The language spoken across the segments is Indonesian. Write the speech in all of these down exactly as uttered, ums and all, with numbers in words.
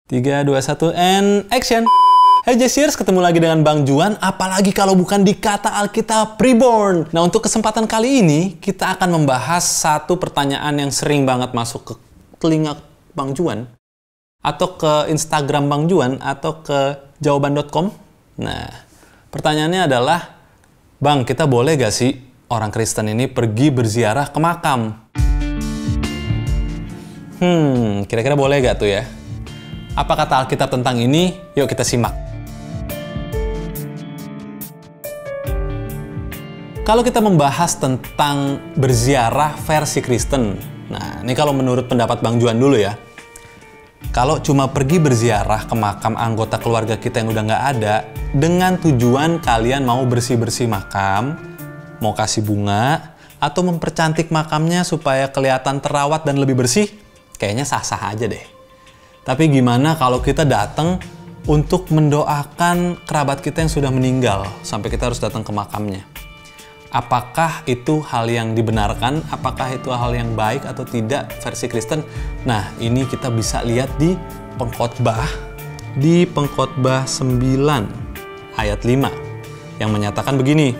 tiga, dua, satu, and action! Hey Jesiers, ketemu lagi dengan Bang Juan, apalagi kalau bukan di Kata Alkitab Reborn. Nah, untuk kesempatan kali ini, kita akan membahas satu pertanyaan yang sering banget masuk ke telinga Bang Juan, atau ke Instagram Bang Juan, atau ke jawaban dot com. Nah, pertanyaannya adalah, Bang, kita boleh gak sih orang Kristen ini pergi berziarah ke makam? Hmm, kira-kira boleh gak tuh ya? Apa kata Alkitab tentang ini? Yuk kita simak. Kalau kita membahas tentang berziarah versi Kristen, nah ini kalau menurut pendapat Bang Juan dulu ya, kalau cuma pergi berziarah ke makam anggota keluarga kita yang udah nggak ada, dengan tujuan kalian mau bersih-bersih makam, mau kasih bunga, atau mempercantik makamnya supaya kelihatan terawat dan lebih bersih, kayaknya sah-sah aja deh. Tapi gimana kalau kita datang untuk mendoakan kerabat kita yang sudah meninggal, sampai kita harus datang ke makamnya? Apakah itu hal yang dibenarkan? Apakah itu hal yang baik atau tidak versi Kristen? Nah, ini kita bisa lihat di Pengkhotbah, di Pengkhotbah sembilan ayat lima yang menyatakan begini.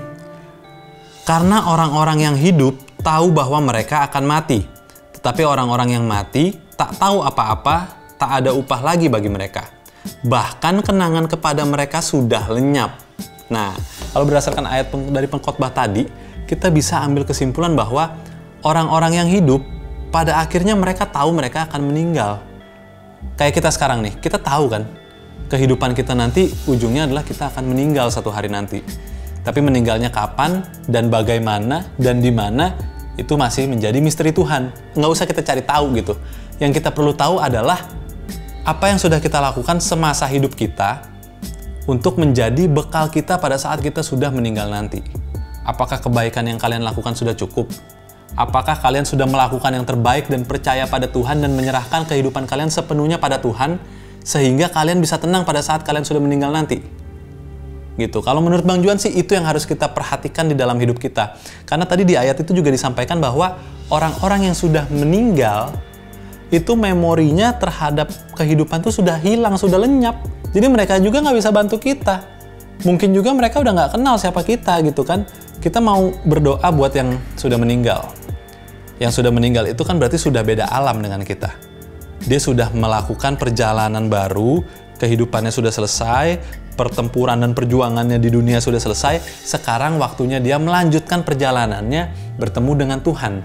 Karena orang-orang yang hidup tahu bahwa mereka akan mati, tetapi orang-orang yang mati tak tahu apa-apa, tak ada upah lagi bagi mereka. Bahkan kenangan kepada mereka sudah lenyap. Nah, kalau berdasarkan ayat dari Pengkhotbah tadi, kita bisa ambil kesimpulan bahwa orang-orang yang hidup, pada akhirnya mereka tahu mereka akan meninggal. Kayak kita sekarang nih, kita tahu kan, kehidupan kita nanti ujungnya adalah kita akan meninggal satu hari nanti. Tapi meninggalnya kapan, dan bagaimana, dan di mana, itu masih menjadi misteri Tuhan. Nggak usah kita cari tahu gitu. Yang kita perlu tahu adalah apa yang sudah kita lakukan semasa hidup kita untuk menjadi bekal kita pada saat kita sudah meninggal nanti. Apakah kebaikan yang kalian lakukan sudah cukup? Apakah kalian sudah melakukan yang terbaik dan percaya pada Tuhan dan menyerahkan kehidupan kalian sepenuhnya pada Tuhan sehingga kalian bisa tenang pada saat kalian sudah meninggal nanti? Gitu. Kalau menurut Bang Juan sih itu yang harus kita perhatikan di dalam hidup kita. Karena tadi di ayat itu juga disampaikan bahwa orang-orang yang sudah meninggal itu memorinya terhadap kehidupan itu sudah hilang, sudah lenyap. Jadi mereka juga nggak bisa bantu kita. Mungkin juga mereka udah nggak kenal siapa kita gitu kan. Kita mau berdoa buat yang sudah meninggal. Yang sudah meninggal itu kan berarti sudah beda alam dengan kita. Dia sudah melakukan perjalanan baru, kehidupannya sudah selesai, pertempuran dan perjuangannya di dunia sudah selesai. Sekarang waktunya dia melanjutkan perjalanannya bertemu dengan Tuhan.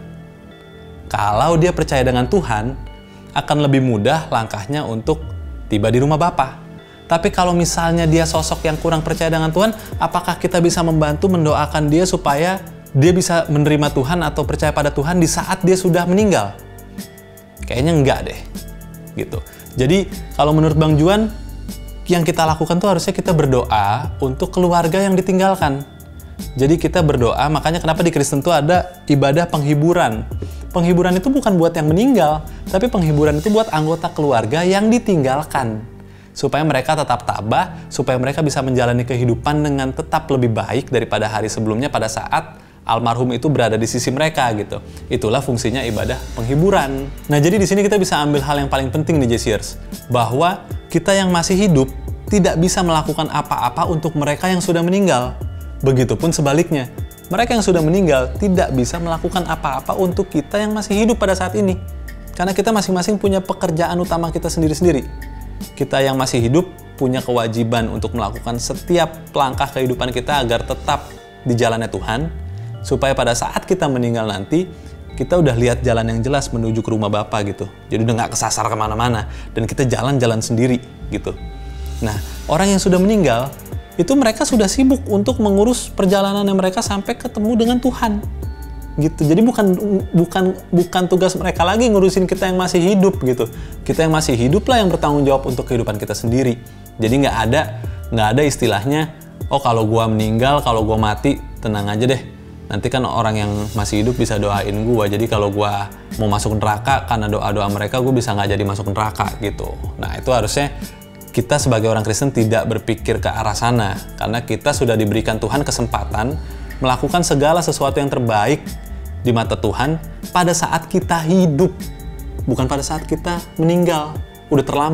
Kalau dia percaya dengan Tuhan, akan lebih mudah langkahnya untuk tiba di rumah Bapa. Tapi kalau misalnya dia sosok yang kurang percaya dengan Tuhan, apakah kita bisa membantu mendoakan dia supaya dia bisa menerima Tuhan atau percaya pada Tuhan di saat dia sudah meninggal? Kayaknya enggak deh. Gitu. Jadi kalau menurut Bang Juan, yang kita lakukan tuh harusnya kita berdoa untuk keluarga yang ditinggalkan. Jadi kita berdoa, makanya kenapa di Kristen tuh ada ibadah penghiburan. Penghiburan itu bukan buat yang meninggal, tapi penghiburan itu buat anggota keluarga yang ditinggalkan. Supaya mereka tetap tabah, supaya mereka bisa menjalani kehidupan dengan tetap lebih baik daripada hari sebelumnya pada saat almarhum itu berada di sisi mereka gitu. Itulah fungsinya ibadah penghiburan. Nah, jadi di sini kita bisa ambil hal yang paling penting nih Jesiers, bahwa kita yang masih hidup tidak bisa melakukan apa-apa untuk mereka yang sudah meninggal. Begitupun sebaliknya. Mereka yang sudah meninggal tidak bisa melakukan apa-apa untuk kita yang masih hidup pada saat ini. Karena kita masing-masing punya pekerjaan utama kita sendiri-sendiri. Kita yang masih hidup punya kewajiban untuk melakukan setiap langkah kehidupan kita agar tetap di jalannya Tuhan, supaya pada saat kita meninggal nanti, kita udah lihat jalan yang jelas menuju ke rumah Bapa gitu. Jadi udah nggak kesasar kemana-mana, dan kita jalan-jalan sendiri gitu. Nah, orang yang sudah meninggal, itu mereka sudah sibuk untuk mengurus perjalanan yang mereka sampai ketemu dengan Tuhan. Gitu. Jadi bukan bukan bukan tugas mereka lagi ngurusin kita yang masih hidup gitu. Kita yang masih hidup lah yang bertanggung jawab untuk kehidupan kita sendiri. Jadi nggak ada nggak ada istilahnya, oh kalau gua meninggal, kalau gua mati, tenang aja deh. Nanti kan orang yang masih hidup bisa doain gua. Jadi kalau gua mau masuk neraka karena doa-doa mereka, gua bisa nggak jadi masuk neraka gitu. Nah, itu harusnya kita sebagai orang Kristen tidak berpikir ke arah sana, karena kita sudah diberikan Tuhan kesempatan melakukan segala sesuatu yang terbaik di mata Tuhan pada saat kita hidup, bukan pada saat kita meninggal. Udah terlambat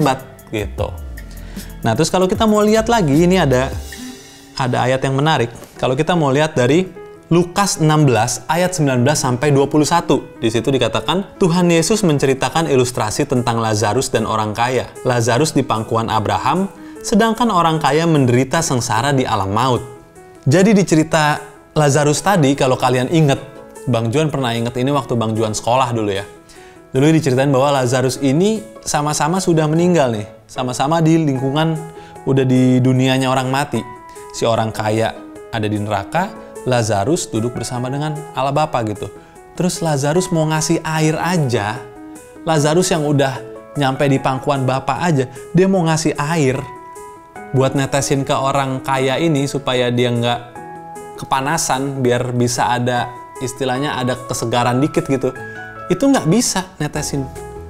gitu. Nah, terus kalau kita mau lihat lagi, ini ada ada ayat yang menarik. Kalau kita mau lihat dari Lukas enam belas ayat sembilan belas sampai dua puluh satu. Di situ dikatakan, Tuhan Yesus menceritakan ilustrasi tentang Lazarus dan orang kaya. Lazarus di pangkuan Abraham, sedangkan orang kaya menderita sengsara di alam maut. Jadi di cerita Lazarus tadi, kalau kalian ingat, Bang Juan pernah ingat ini waktu Bang Juan sekolah dulu ya. Dulu diceritain bahwa Lazarus ini sama-sama sudah meninggal nih. Sama-sama di lingkungan, udah di dunianya orang mati. Si orang kaya ada di neraka, Lazarus duduk bersama dengan Allah Bapa gitu. Terus Lazarus mau ngasih air aja. Lazarus yang udah nyampe di pangkuan Bapa aja, dia mau ngasih air buat netesin ke orang kaya ini supaya dia nggak kepanasan, biar bisa ada istilahnya ada kesegaran dikit gitu. Itu nggak bisa netesin.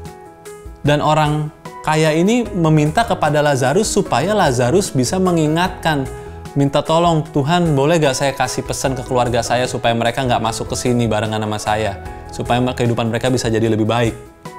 Dan orang kaya ini meminta kepada Lazarus supaya Lazarus bisa mengingatkan, minta tolong, Tuhan boleh gak saya kasih pesan ke keluarga saya supaya mereka nggak masuk ke sini barengan sama saya, supaya kehidupan mereka bisa jadi lebih baik.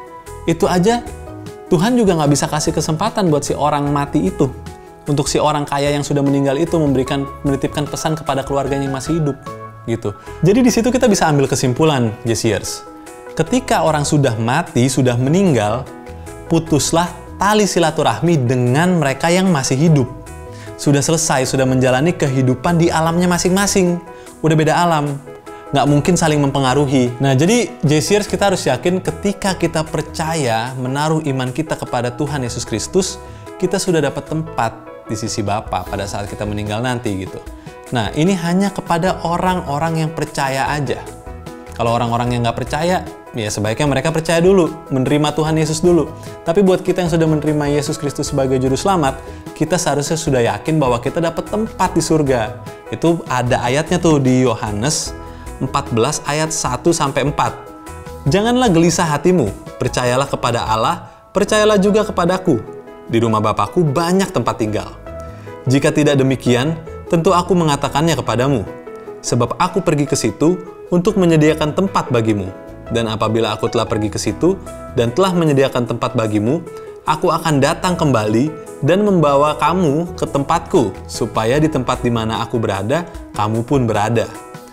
Itu aja Tuhan juga nggak bisa kasih kesempatan buat si orang mati itu, untuk si orang kaya yang sudah meninggal itu memberikan menitipkan pesan kepada keluarganya yang masih hidup gitu. Jadi di situ kita bisa ambil kesimpulan, Jesiers. Ketika orang sudah mati, sudah meninggal, putuslah tali silaturahmi dengan mereka yang masih hidup. Sudah selesai, sudah menjalani kehidupan di alamnya masing-masing. Udah beda alam, nggak mungkin saling mempengaruhi. Nah, jadi Jesiers, kita harus yakin ketika kita percaya menaruh iman kita kepada Tuhan Yesus Kristus, kita sudah dapat tempat di sisi Bapa pada saat kita meninggal nanti gitu. Nah, ini hanya kepada orang-orang yang percaya aja. Kalau orang-orang yang nggak percaya, ya sebaiknya mereka percaya dulu, menerima Tuhan Yesus dulu. Tapi buat kita yang sudah menerima Yesus Kristus sebagai Juru Selamat, kita seharusnya sudah yakin bahwa kita dapat tempat di surga. Itu ada ayatnya tuh di Yohanes empat belas ayat satu sampai empat. Janganlah gelisah hatimu, percayalah kepada Allah, percayalah juga kepadaku. Di rumah Bapakku banyak tempat tinggal. Jika tidak demikian, tentu aku mengatakannya kepadamu. Sebab aku pergi ke situ untuk menyediakan tempat bagimu. Dan apabila aku telah pergi ke situ dan telah menyediakan tempat bagimu, aku akan datang kembali dan membawa kamu ke tempatku, supaya di tempat di mana aku berada, kamu pun berada.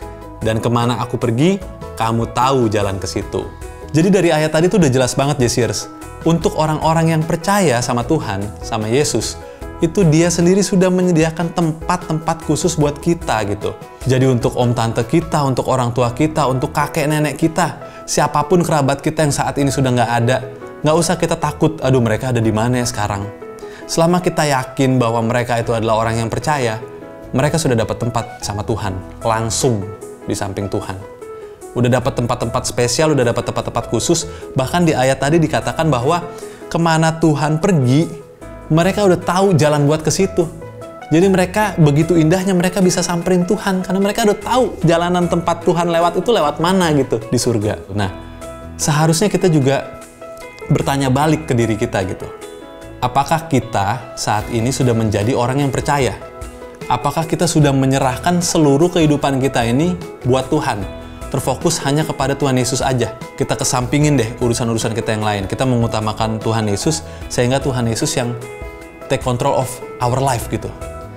Dan kemana aku pergi, kamu tahu jalan ke situ. Jadi dari ayat tadi tuh udah jelas banget, Jesiers. Untuk orang-orang yang percaya sama Tuhan, sama Yesus, itu dia sendiri sudah menyediakan tempat-tempat khusus buat kita gitu. Jadi untuk om tante kita, untuk orang tua kita, untuk kakek nenek kita, siapapun kerabat kita yang saat ini sudah nggak ada, nggak usah kita takut, aduh mereka ada di mana ya sekarang. Selama kita yakin bahwa mereka itu adalah orang yang percaya, mereka sudah dapat tempat sama Tuhan, langsung di samping Tuhan. Udah dapat tempat-tempat spesial, udah dapat tempat-tempat khusus, bahkan di ayat tadi dikatakan bahwa kemana Tuhan pergi, mereka udah tahu jalan buat ke situ. Jadi mereka begitu indahnya mereka bisa samperin Tuhan karena mereka udah tahu jalanan tempat Tuhan lewat itu lewat mana gitu di surga. Nah, seharusnya kita juga bertanya balik ke diri kita gitu. Apakah kita saat ini sudah menjadi orang yang percaya? Apakah kita sudah menyerahkan seluruh kehidupan kita ini buat Tuhan? Terfokus hanya kepada Tuhan Yesus aja. Kita kesampingin deh urusan-urusan kita yang lain. Kita mengutamakan Tuhan Yesus sehingga Tuhan Yesus yang take control of our life gitu.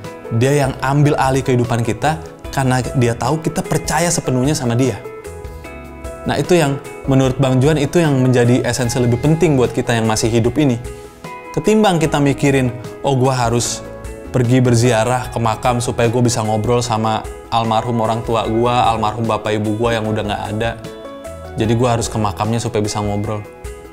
Dia yang ambil alih kehidupan kita karena dia tahu kita percaya sepenuhnya sama dia. Nah itu yang menurut Bang Juan itu yang menjadi esensi lebih penting buat kita yang masih hidup ini. Ketimbang kita mikirin, oh gue harus pergi berziarah ke makam supaya gue bisa ngobrol sama almarhum orang tua gue, almarhum bapak ibu gue yang udah gak ada. Jadi gue harus ke makamnya supaya bisa ngobrol.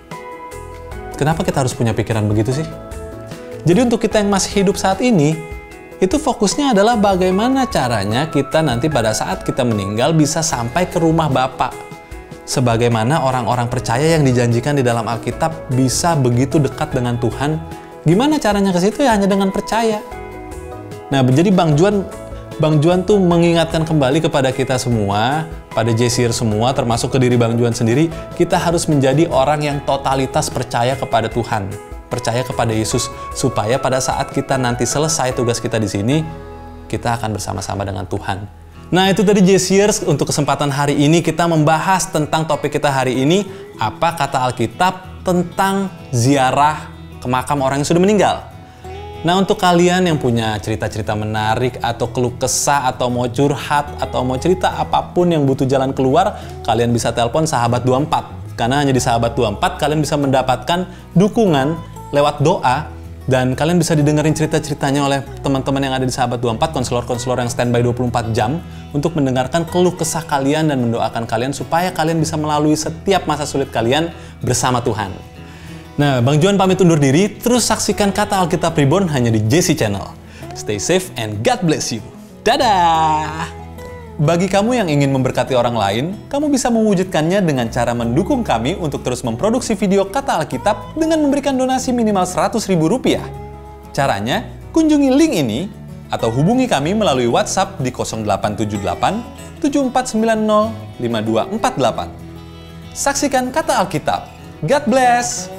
Kenapa kita harus punya pikiran begitu sih? Jadi untuk kita yang masih hidup saat ini, itu fokusnya adalah bagaimana caranya kita nanti pada saat kita meninggal bisa sampai ke rumah Bapa. Sebagaimana orang-orang percaya yang dijanjikan di dalam Alkitab bisa begitu dekat dengan Tuhan. Gimana caranya ke situ? Ya hanya dengan percaya. Nah, jadi Bang Juan, Bang Juan tuh mengingatkan kembali kepada kita semua, pada Jesiers semua, termasuk ke diri Bang Juan sendiri, kita harus menjadi orang yang totalitas percaya kepada Tuhan. Percaya kepada Yesus, supaya pada saat kita nanti selesai tugas kita di sini, kita akan bersama-sama dengan Tuhan. Nah itu tadi Jesiers, untuk kesempatan hari ini kita membahas tentang topik kita hari ini, apa kata Alkitab tentang ziarah ke makam orang yang sudah meninggal. Nah, untuk kalian yang punya cerita-cerita menarik atau keluh kesah atau mau curhat atau mau cerita apapun yang butuh jalan keluar, kalian bisa telepon Sahabat dua puluh empat. Karena hanya di Sahabat dua puluh empat kalian bisa mendapatkan dukungan lewat doa dan kalian bisa didengerin cerita-ceritanya oleh teman-teman yang ada di Sahabat dua puluh empat, konselor-konselor yang standby dua puluh empat jam untuk mendengarkan keluh kesah kalian dan mendoakan kalian supaya kalian bisa melalui setiap masa sulit kalian bersama Tuhan. Nah, Bang Juan pamit undur diri, terus saksikan Kata Alkitab Reborn hanya di J C Channel. Stay safe and God bless you. Dadah! Bagi kamu yang ingin memberkati orang lain, kamu bisa mewujudkannya dengan cara mendukung kami untuk terus memproduksi video Kata Alkitab dengan memberikan donasi minimal seratus ribu rupiah. Caranya, kunjungi link ini atau hubungi kami melalui WhatsApp di nol delapan tujuh delapan tujuh empat sembilan nol lima dua empat delapan. Saksikan Kata Alkitab. God bless!